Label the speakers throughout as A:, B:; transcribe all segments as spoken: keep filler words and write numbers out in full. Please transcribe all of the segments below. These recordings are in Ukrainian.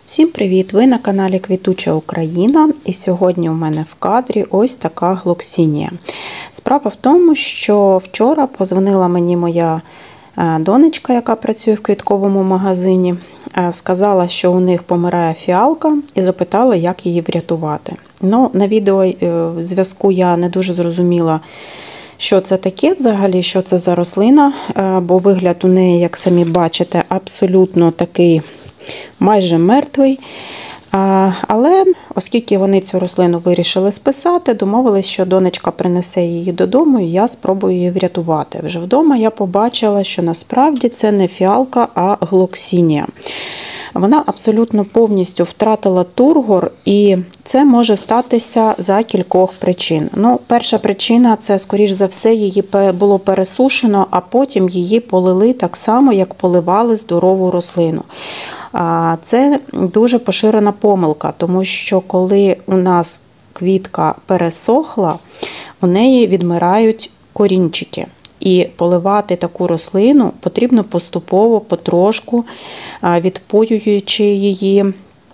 A: Всім привіт! Ви на каналі Квітуча Україна, і сьогодні у мене в кадрі ось така глоксинія. Справа в тому, що вчора подзвонила мені моя донечка, яка працює в квітковому магазині, сказала, що у них помирає фіалка, і запитала, як її врятувати. Ну, на відео зв'язку я не дуже зрозуміла, що це таке взагалі, що це за рослина, бо вигляд у неї, як самі бачите, абсолютно такий майже мертвий. Але оскільки вони цю рослину вирішили списати, домовились, що донечка принесе її додому і я спробую її врятувати. Вже вдома я побачила, що насправді це не фіалка, а глоксинія. Вона абсолютно повністю втратила тургор, і це може статися за кількох причин. Ну, перша причина – це, скоріш за все, її було пересушено, а потім її полили так само, як поливали здорову рослину. Це дуже поширена помилка, тому що коли у нас квітка пересохла, у неї відмирають корінчики. І поливати таку рослину потрібно поступово, потрошку, відпоюючи її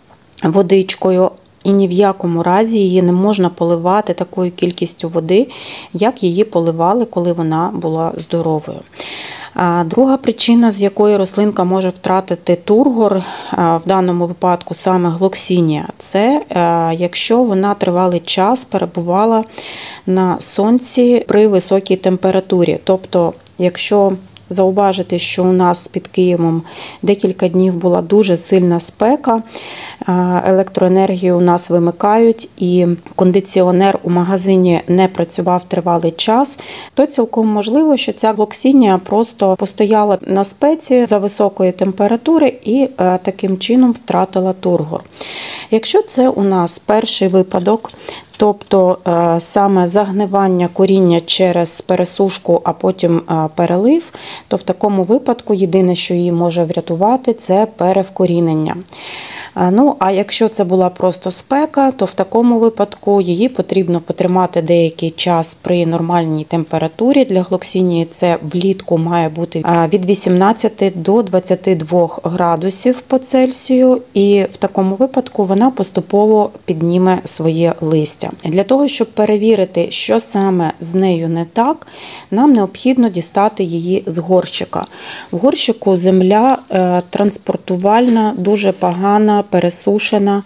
A: водичкою. І ні в якому разі її не можна поливати такою кількістю води, як її поливали, коли вона була здоровою. Друга причина, з якої рослинка може втратити тургор, в даному випадку саме глоксинія, це якщо вона тривалий час перебувала на сонці при високій температурі. Тобто, якщо зауважити, що у нас під Києвом декілька днів була дуже сильна спека, електроенергію у нас вимикають і кондиціонер у магазині не працював тривалий час, то цілком можливо, що ця глоксинія просто постояла на спеці за високої температури і таким чином втратила тургор. Якщо це у нас перший випадок, тобто саме загнивання коріння через пересушку, а потім перелив, то в такому випадку єдине, що її може врятувати, це перевкорінення. Ну, а якщо це була просто спека, то в такому випадку її потрібно потримати деякий час при нормальній температурі. Для глоксинії це влітку має бути від вісімнадцяти до двадцяти двох градусів по Цельсію, і в такому випадку вона поступово підніме своє листя. Для того, щоб перевірити, що саме з нею не так, нам необхідно дістати її з горщика. В горщику земля транспортувальна, дуже погана, пересушена,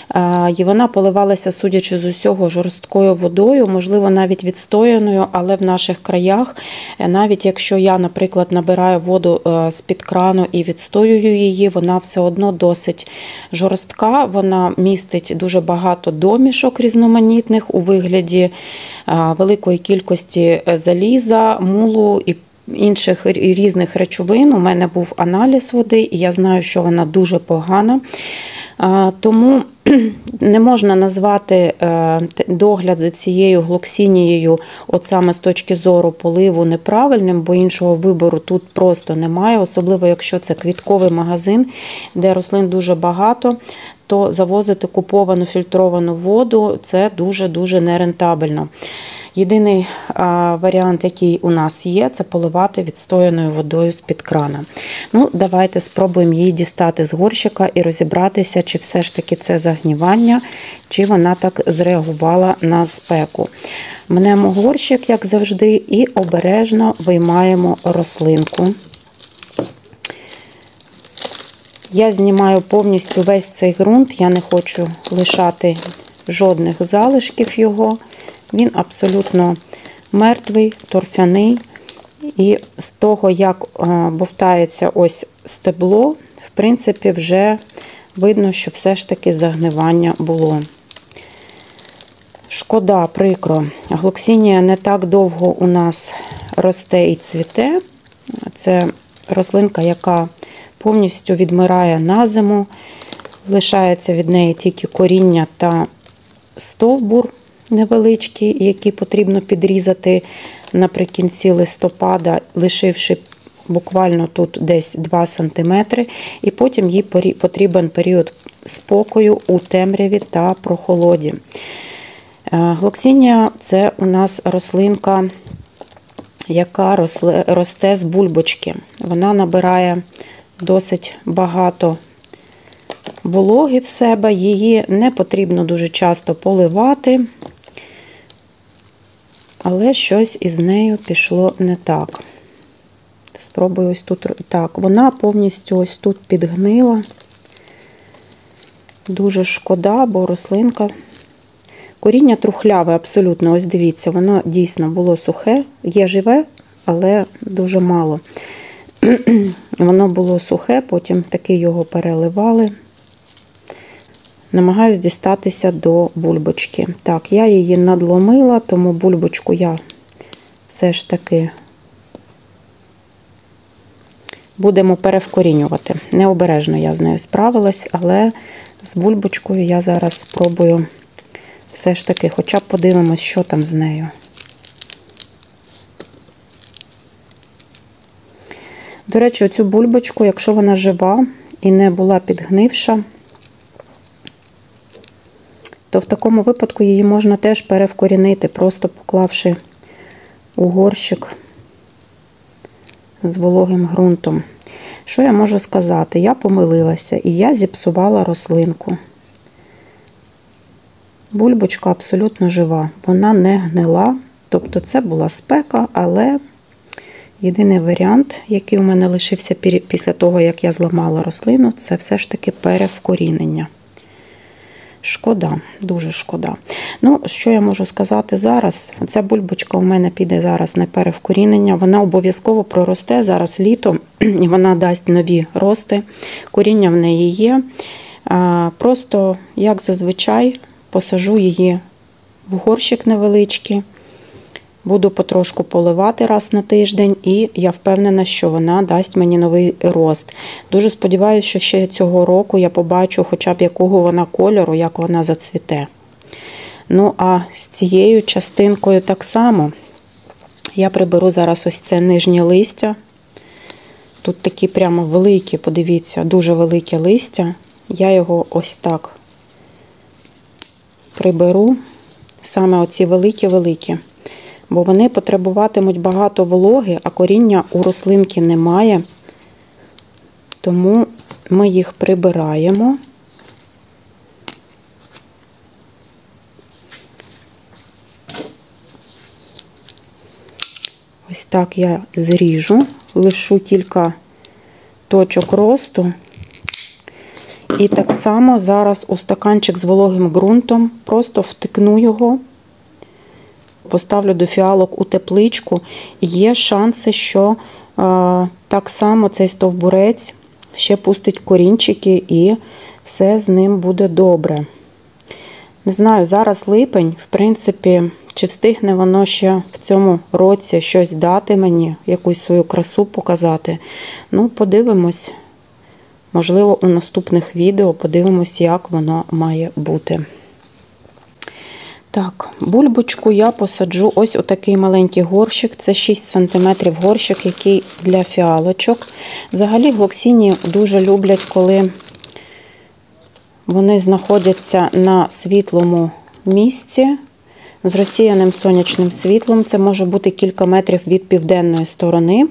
A: і вона поливалася, судячи з усього, жорсткою водою, можливо, навіть відстояною, але в наших краях, навіть якщо я, наприклад, набираю воду з-під крану і відстоюю її, вона все одно досить жорстка, вона містить дуже багато домішок різноманітних у вигляді великої кількості заліза, мулу і інших різних речовин. У мене був аналіз води, і я знаю, що вона дуже погана. Тому не можна назвати догляд за цією глоксинією от саме з точки зору поливу неправильним, бо іншого вибору тут просто немає, особливо якщо це квітковий магазин, де рослин дуже багато, то завозити куповану фільтровану воду – це дуже-дуже нерентабельно. Єдиний варіант, який у нас є, це поливати відстояною водою з-під крана. Ну, давайте спробуємо її дістати з горщика і розібратися, чи все ж таки це загнівання, чи вона так зреагувала на спеку. Мнемо горщик, як завжди, і обережно виймаємо рослинку. Я знімаю повністю весь цей ґрунт, я не хочу лишати жодних залишків його. Він абсолютно мертвий, торфяний, і з того, як бовтається ось стебло, в принципі, вже видно, що все ж таки загнивання було. Шкода, прикро. Глоксинія не так довго у нас росте і цвіте. Це рослинка, яка повністю відмирає на зиму. Лишається від неї тільки коріння та стовбур невеличкі, які потрібно підрізати наприкінці листопада, лишивши буквально тут десь два сантиметри, і потім їй потрібен період спокою у темряві та прохолоді. Глоксинія – це у нас рослинка, яка росте з бульбочки. Вона набирає досить багато вологи в себе, її не потрібно дуже часто поливати, але щось із нею пішло не так. Спробую ось тут. Так, вона повністю ось тут підгнила. Дуже шкода, бо рослинка. Коріння трухляве абсолютно, ось дивіться, воно дійсно було сухе, є живе, але дуже мало. Воно було сухе, потім таки його переливали. Намагаюсь дістатися до бульбочки. Так, я її надломила, тому бульбочку я все ж таки будемо перевкорінювати. Необережно я з нею справилась, але з бульбочкою я зараз спробую все ж таки, хоча б подивимось, що там з нею. До речі, оцю бульбочку, якщо вона жива і не була підгнивша, то в такому випадку її можна теж перевкорінити, просто поклавши у горщик з вологим ґрунтом. Що я можу сказати? Я помилилася і я зіпсувала рослинку. Бульбочка абсолютно жива, вона не гнила, тобто це була спека, але єдиний варіант, який у мене лишився після того, як я зламала рослину, це все ж таки перевкорінення. Шкода, дуже шкода. Ну, що я можу сказати зараз? Ця бульбочка у мене піде зараз на перевкорінення. Вона обов'язково проросте, зараз літо, і вона дасть нові рости. Коріння в неї є. Просто, як зазвичай, посажу її в горщик невеличкий. Буду потрошку поливати раз на тиждень, і я впевнена, що вона дасть мені новий рост. Дуже сподіваюся, що ще цього року я побачу хоча б якого вона кольору, як вона зацвіте. Ну, а з цією частинкою так само. Я приберу зараз ось це нижнє листя. Тут такі прямо великі, подивіться, дуже велике листя. Я його ось так приберу. Саме оці великі-великі. Бо вони потребуватимуть багато вологи, а коріння у рослинки немає. Тому ми їх прибираємо. Ось так я зріжу, лишу кілька точок росту. І так само зараз у стаканчик з вологим ґрунтом просто втикну його. Поставлю до фіалок у тепличку, і є шанси, що е, так само цей стовбурець ще пустить корінчики і все з ним буде добре. Не знаю, зараз липень, в принципі, чи встигне воно ще в цьому році щось дати мені, якусь свою красу показати. Ну, подивимось, можливо, у наступних відео подивимось, як воно має бути. Так, бульбочку я посаджу ось у такий маленький горщик, це шість сантиметрів горщик, який для фіалочок. Взагалі глоксінії дуже люблять, коли вони знаходяться на світлому місці, з розсіяним сонячним світлом. Це може бути кілька метрів від південної сторони.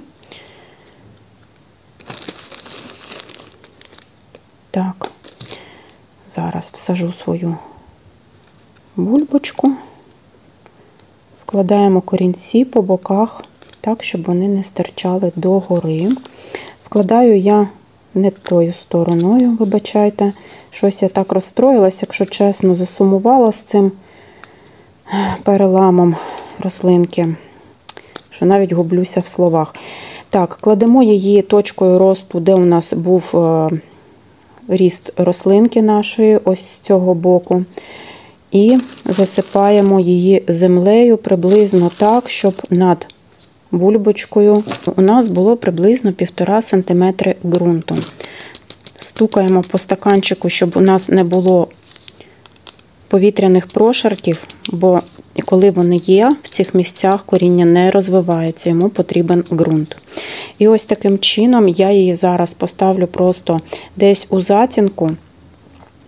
A: Так, зараз всажу свою бульбочку, вкладаємо корінці по боках, так, щоб вони не стирчали догори. Вкладаю я не тою стороною, вибачайте, щось я так розстроїлась, якщо чесно, засумувала з цим переламом рослинки, що навіть гублюся в словах. Так, кладемо її точкою росту, де у нас був ріст рослинки нашої, ось з цього боку. І засипаємо її землею приблизно так, щоб над бульбочкою у нас було приблизно півтора сантиметри ґрунту. Стукаємо по стаканчику, щоб у нас не було повітряних прошарків, бо коли вони є, в цих місцях коріння не розвивається, йому потрібен ґрунт. І ось таким чином я її зараз поставлю просто десь у затінку,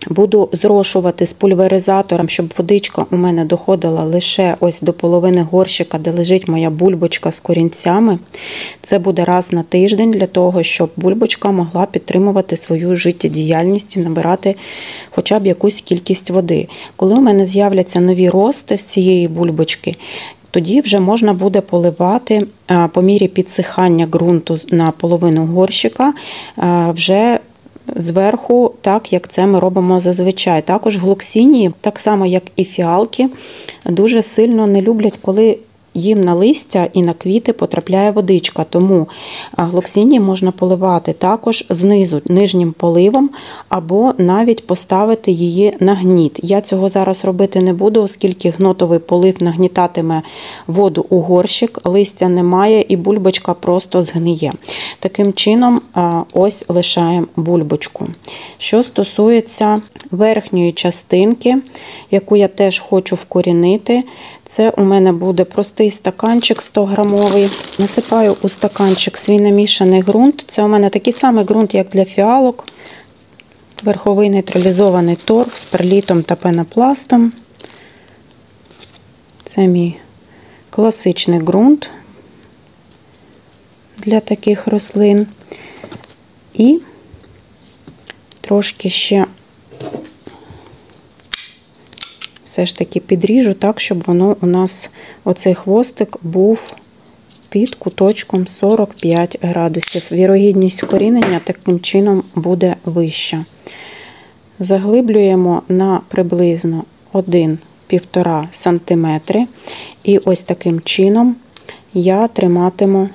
A: Буду зрошувати з пульверизатором, щоб водичка у мене доходила лише ось до половини горщика, де лежить моя бульбочка з корінцями. Це буде раз на тиждень для того, щоб бульбочка могла підтримувати свою життєдіяльність і набирати хоча б якусь кількість води. Коли у мене з'являться нові рости з цієї бульбочки, тоді вже можна буде поливати по мірі підсихання ґрунту на половину горщика вже зверху, так як це ми робимо зазвичай. Також глоксинії, так само як і фіалки, дуже сильно не люблять, коли їм на листя і на квіти потрапляє водичка, тому глоксинії можна поливати також знизу, нижнім поливом, або навіть поставити її на гніт. Я цього зараз робити не буду, оскільки гнотовий полив нагнітатиме воду у горщик, листя немає і бульбочка просто згниє. Таким чином ось лишаємо бульбочку. Що стосується верхньої частинки, яку я теж хочу вкорінити, це у мене буде простий стаканчик сто грамовий. Насипаю у стаканчик свій намішаний ґрунт. Це у мене такий самий ґрунт, як для фіалок. Верховий нейтралізований торф з перлітом та пенопластом. Це мій класичний ґрунт для таких рослин. І трошки ще все ж таки підріжу так, щоб воно у нас, оцей хвостик, був під куточком сорок п'ять градусів. Вірогідність корінення таким чином буде вища. Заглиблюємо на приблизно один-півтора сантиметри. І ось таким чином я триматиму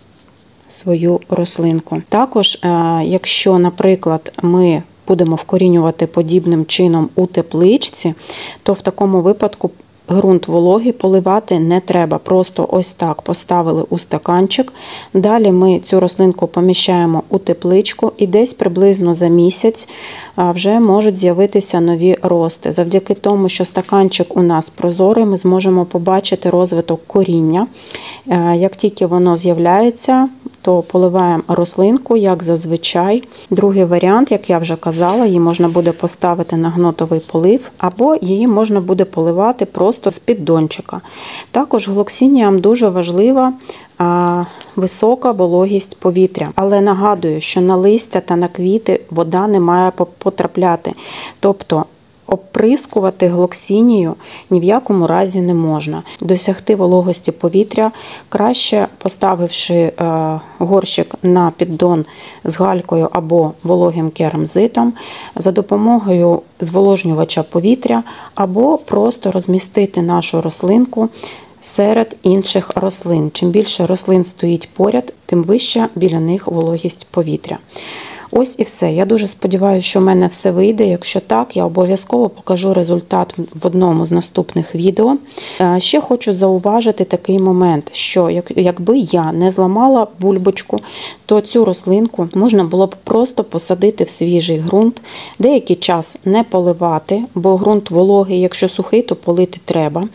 A: свою рослинку. Також, якщо, наприклад, ми будемо вкорінювати подібним чином у тепличці, то в такому випадку ґрунт вологий поливати не треба. Просто ось так поставили у стаканчик. Далі ми цю рослинку поміщаємо у тепличку і десь приблизно за місяць вже можуть з'явитися нові рости. Завдяки тому, що стаканчик у нас прозорий, ми зможемо побачити розвиток коріння. Як тільки воно з'являється, то поливаємо рослинку, як зазвичай. Другий варіант, як я вже казала, її можна буде поставити на гнотовий полив, або її можна буде поливати просто з піддончика. Також глоксиніям дуже важлива а, висока вологість повітря. Але нагадую, що на листя та на квіти вода не має потрапляти. Тобто оприскувати глоксинію ні в якому разі не можна. Досягти вологості повітря краще, поставивши горщик на піддон з галькою або вологим керамзитом, за допомогою зволожнювача повітря, або просто розмістити нашу рослинку серед інших рослин. Чим більше рослин стоїть поряд, тим вища біля них вологість повітря. Ось і все. Я дуже сподіваюся, що в мене все вийде. Якщо так, я обов'язково покажу результат в одному з наступних відео. Ще хочу зауважити такий момент, що якби я не зламала бульбочку, то цю рослинку можна було б просто посадити в свіжий ґрунт, деякий час не поливати, бо ґрунт вологий, якщо сухий, то полити треба.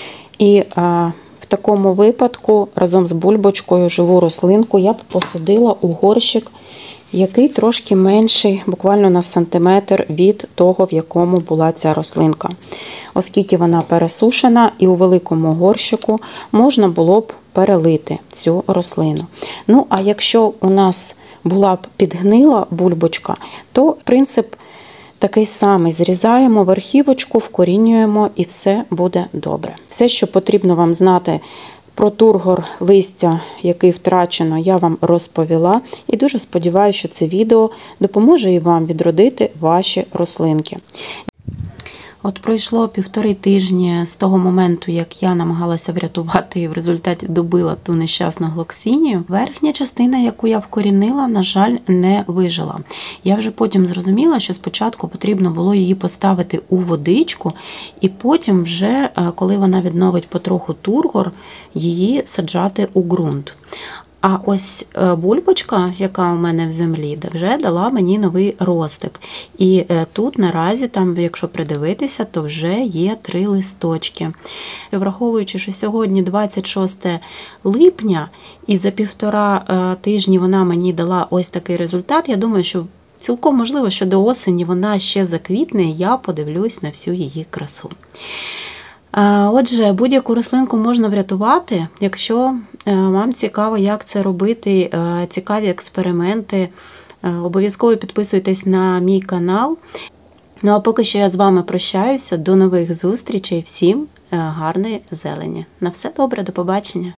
A: І а, в такому випадку разом з бульбочкою живу рослинку я б посадила у горщик, який трошки менший, буквально на сантиметр від того, в якому була ця рослинка. Оскільки вона пересушена, і у великому горщику можна було б перелити цю рослину. Ну, а якщо у нас була б підгнила бульбочка, то принцип такий самий. Зрізаємо верхівочку, вкорінюємо і все буде добре. Все, що потрібно вам знати про тургор листя, який втрачено, я вам розповіла. І дуже сподіваюся, що це відео допоможе і вам відродити ваші рослинки. От пройшло півтори тижні з того моменту, як я намагалася врятувати і в результаті добила ту нещасну глоксинію. Верхня частина, яку я вкорінила, на жаль, не вижила. Я вже потім зрозуміла, що спочатку потрібно було її поставити у водичку, і потім вже, коли вона відновить потроху тургор, її саджати у ґрунт. А ось бульбочка, яка у мене в землі, вже дала мені новий ростик. І тут наразі, там, якщо придивитися, то вже є три листочки. Враховуючи, що сьогодні двадцять шосте липня, і за півтора тижні вона мені дала ось такий результат, я думаю, що цілком можливо, що до осені вона ще заквітне, і я подивлюсь на всю її красу. Отже, будь-яку рослинку можна врятувати, якщо вам цікаво, як це робити, цікаві експерименти, обов'язково підписуйтесь на мій канал. Ну а поки що я з вами прощаюся, до нових зустрічей, всім гарної зелені. На все добре, до побачення!